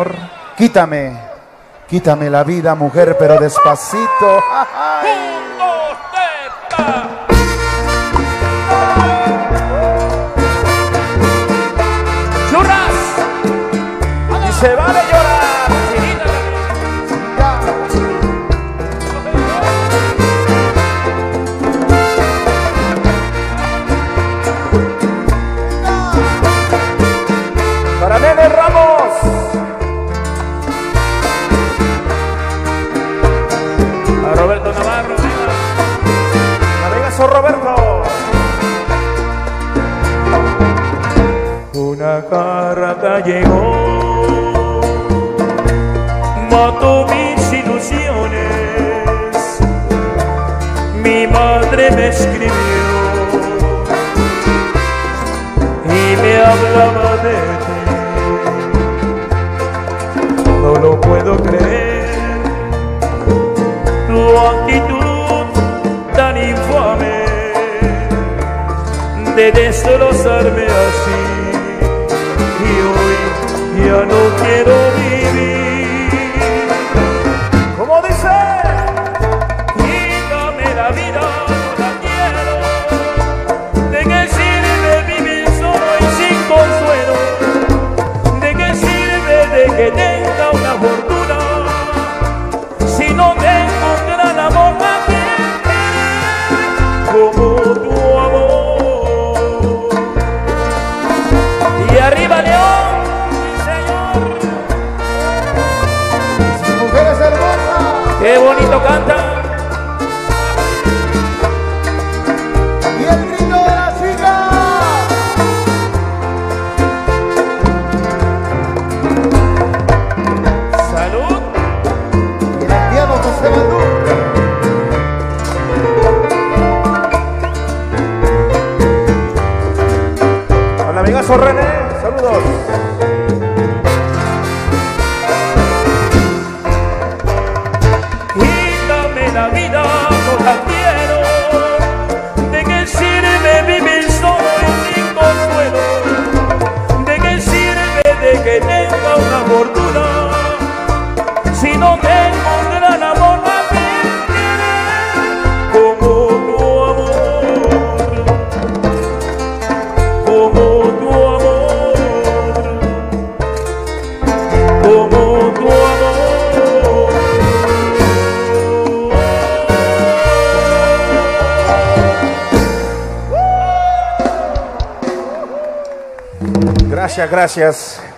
Quítame, quítame la vida, mujer, pero despacito. ¡Churras! Y se vale llorar. Para Nene Ramos. A Roberto Navarro. Navegazo Roberto. Una carta llegó, mató mis ilusiones. Mi madre me escribió y me hablaba de ti. No lo puedo creer, tu actitud tan infame de destrozarme así. Y hoy ya no quiero vivir. Como dice, quítame la vida, no la quiero. ¿De qué sirve vivir solo y sin consuelo? ¿De qué sirve de que tenga una fortuna si no tengo un gran amor también como tu amor? Y arriba León, mi señor. Mujeres hermosas. Qué bonito canta. Y el grito de la chica. Salud. Y el piano José Bandú. Hola, amigazo René. Saludos. Quítame la vida, no la quiero. ¿De qué sirve vivir solo y sin consuelo? ¿De qué sirve de que tenga una fortuna si no tengo un gran amor también como tu amor? Como tu amor, como tu amor. Gracias, gracias.